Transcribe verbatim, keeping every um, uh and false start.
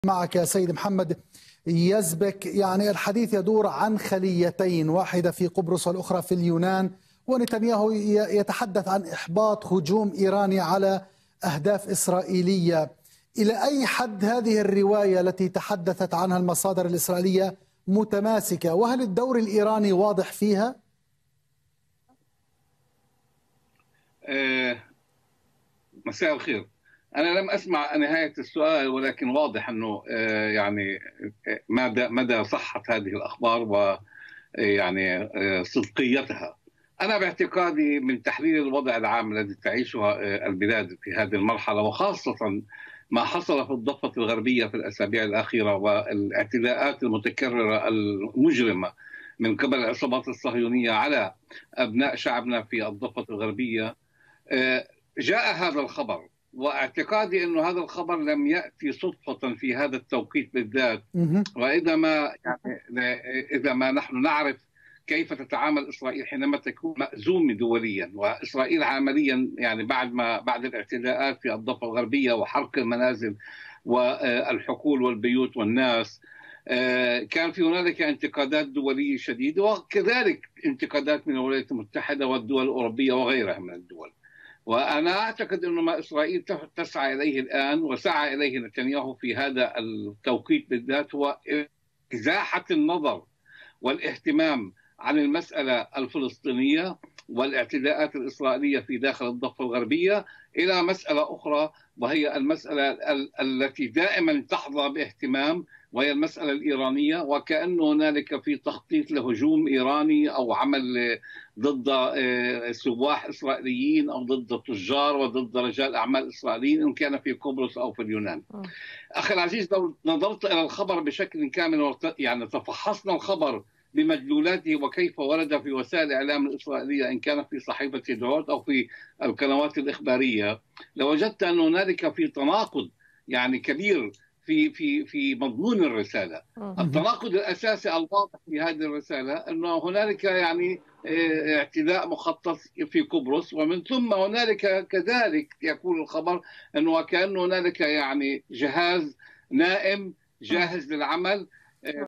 معك يا سيد محمد يزبك. يعني الحديث يدور عن خليتين، واحدة في قبرص والأخرى في اليونان، ونتنياهو يتحدث عن إحباط هجوم إيراني على أهداف إسرائيلية. إلى أي حد هذه الرواية التي تحدثت عنها المصادر الإسرائيلية متماسكة؟ وهل الدور الإيراني واضح فيها؟ آه، مساء الخير. أنا لم أسمع نهاية السؤال، ولكن واضح أنه آه يعني مدى مدى صحة هذه الأخبار ويعني آه صدقيتها. أنا باعتقادي من تحليل الوضع العام الذي تعيشه البلاد في هذه المرحلة، وخاصة ما حصل في الضفة الغربية في الأسابيع الأخيرة والاعتداءات المتكررة المجرمة من قبل العصابات الصهيونية على أبناء شعبنا في الضفة الغربية، جاء هذا الخبر. واعتقادي أنه هذا الخبر لم يأتي صدفة في هذا التوقيت بالذات. وإذا ما يعني إذا ما نحن نعرف كيف تتعامل إسرائيل حينما تكون مأزومة دوليا، وإسرائيل عمليا يعني بعد ما بعد الاعتداءات في الضفة الغربية وحرق المنازل والحقول والبيوت والناس، كان في هنالك انتقادات دولية شديدة، وكذلك انتقادات من الولايات المتحدة والدول الأوروبية وغيرها من الدول. وأنا أعتقد أن ما إسرائيل تسعى إليه الآن وسعى إليه نتنياهو في هذا التوقيت بالذات هو إزاحة النظر والاهتمام عن المسألة الفلسطينية والاعتداءات الإسرائيلية في داخل الضفة الغربية إلى مسألة أخرى، وهي المسألة التي دائما تحظى باهتمام، وهي المسألة الإيرانية. وكأنه هنالك في تخطيط لهجوم إيراني أو عمل ضد سواح إسرائيليين أو ضد تجار وضد رجال أعمال إسرائيليين، إن كان في قبرص أو في اليونان. أخي العزيز، لو نظرت إلى الخبر بشكل كامل، يعني تفحصنا الخبر بمدلولاته وكيف ورد في وسائل الإعلام الإسرائيلية، إن كان في صحيفة يدعوت أو في القنوات الإخبارية، لوجدت أن هنالك في تناقض يعني كبير في في في مضمون الرسالة. التناقض الأساسي الواضح في هذه الرسالة أنه هنالك يعني اعتداء مخطط في قبرص، ومن ثم هنالك كذلك يقول الخبر أنه كأن هنالك يعني جهاز نائم جاهز للعمل